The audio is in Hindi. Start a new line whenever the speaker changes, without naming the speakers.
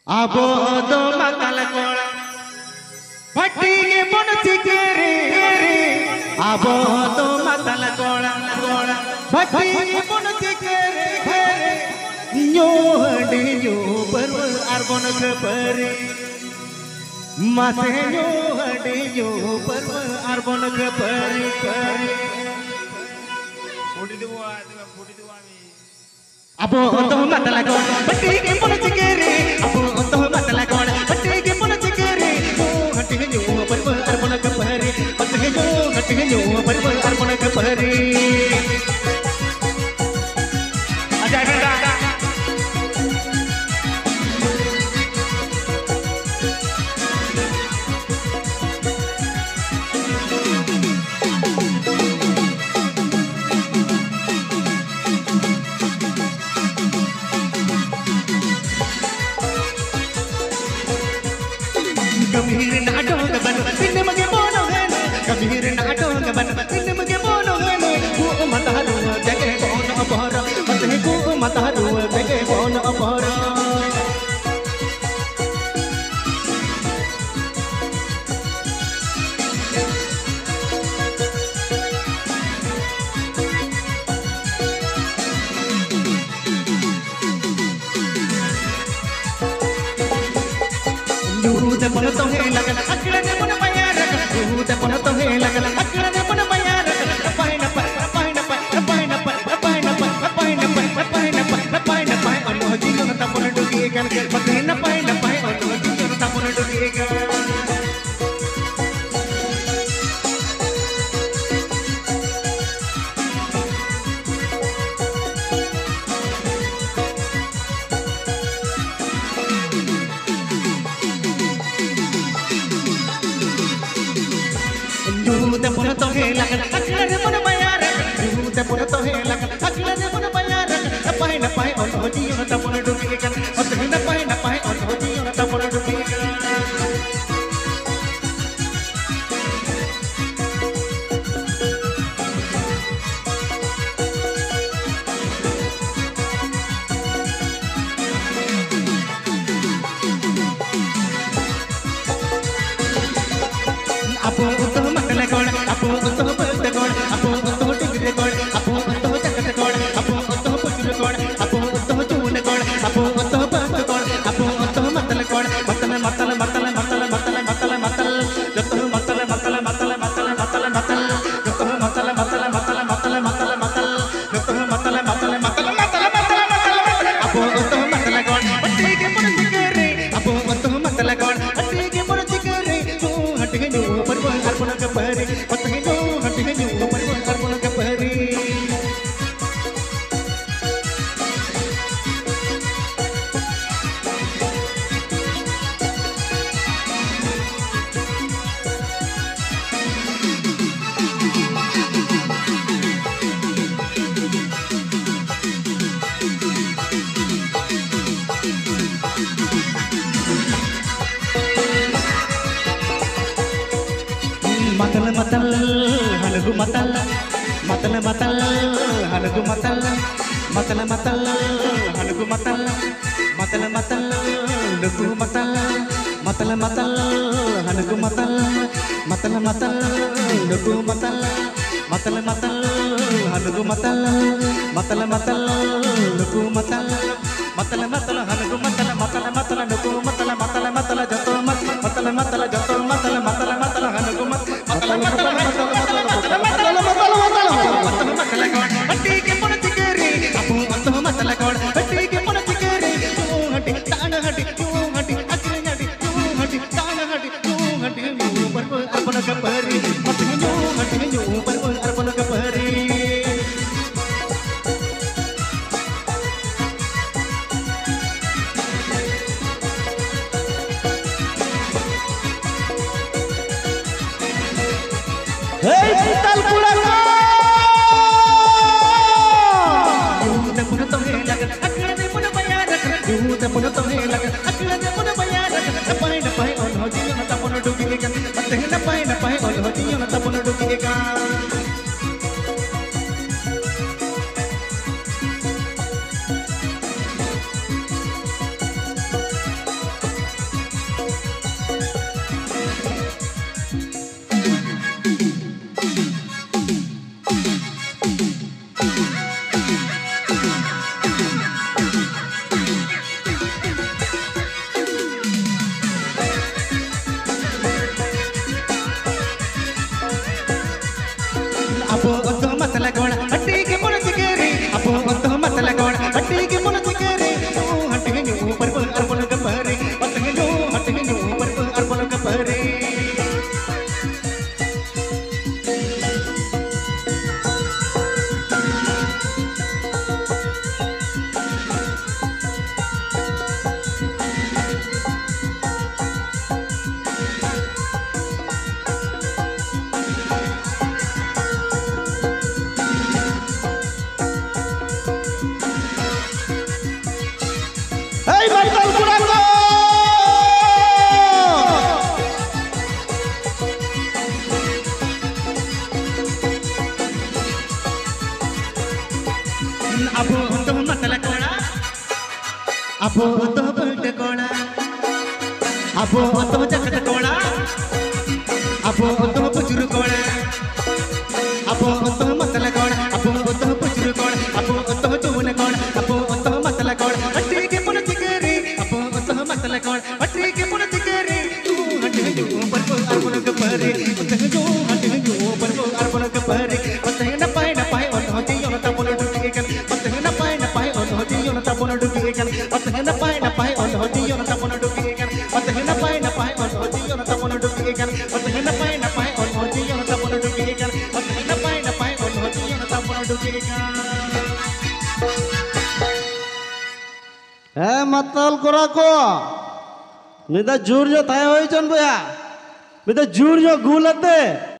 Abo do matal kola, bhatti ke bonsi kere. Abo do matal kola, bhatti ke bonsi kere. Nyo hade nyo parva arbon ke pare. Mase nyo hade nyo parva arbon ke pare. Abo do matal kola, bhatti ke bonsi kere. Abo do matal kola, bhatti ke bonsi kere. Hati nyo parva arbon ke pare. Hati nyo parva arbon ke pare. Kabir naado gaban tinne mage bono gane kabir naado gaban tinne mage bono gane ku mataru jage bono apara mate ku mataru jage bono apara Duda pono to he lagan akla ne pono bayara duda pono to he lagan akla ne pono bayara paina anu jiyo ta pono dugi kan patina paina anu jiyo ta pono dugi kan Duda pono to he lagan akla ne pono bayara duda pono to he lagan akla ne pono bayara paina anu jiyo ta pono dugi kan patina paina anu jiyo ta pono dugi kan Apo utoh matale kod, apo utoh bante kod, apo utoh tigre kod, apo utoh jagat kod, apo utoh pujur kod, apo utoh chune kod, apo utoh bante kod, apo utoh matale kod, matale jotoh matale jotoh matale jotoh matale apo utoh matale kod, patti ke pon sikere, apo utoh matale kod, patti ke pon sikere, hati ke nyu parva arbon ke pare, hati ke nyu parva arbon ke pare. Matal hanugu matal hanugu matal hanugu matal nugu matal hanugu matal nugu matal hanugu matal nugu matal hanugu matal nugu matal jotoh matal hanugu hati ke pon sikere apo utoh matale kod hati ke pon sikere hati tana hati akre hati tana hati parva arbon ke pare hati parva arbon ke pare Hey tal pulaka Duda pono to he lagan akla ne pono bayara duda pono to he lagan akla ne pono bayara paina anu jiyo ta pono dugi kan patina paina anu jiyo ta pono dugi kan पलट कोड़ा अब तुम जगत कोड़ा अब तुम पुचुर कोड़ा अब तुम मतल कोड़ा अब तुम पुचुर कोड़ा अब तुम चून कोड़ा अब तुम मतल कोड़ा हट्टी के पुन चिकेरी अब तुम मतल कोड़ा हट्टी के पुन चिकेरी तू हट्टी जो पर अर्पण के परे तू जो हट्टी जो पर अर्पण के परे पते न पाए और होती यो न तपन डुके कन पते न पाए और होती यो न तपन डुके कन पते न पाए और होती यो न तपन डुके कन पते न पाए और होती यो न तपन डुके कन पते न पाए और होती यो न तपन डुके कन पते न पाए और होती यो न तपन डुके कन
मतल करा को मिदा जूर जो थाय होई चन बया मिदा जूर जो गुलते